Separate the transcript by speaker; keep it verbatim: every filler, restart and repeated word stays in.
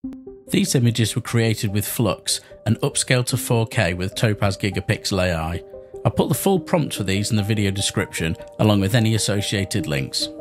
Speaker 1: These images were created with Flux and upscaled to four K with Topaz Gigapixel A I. I'll put the full prompt for these in the video description along with any associated links.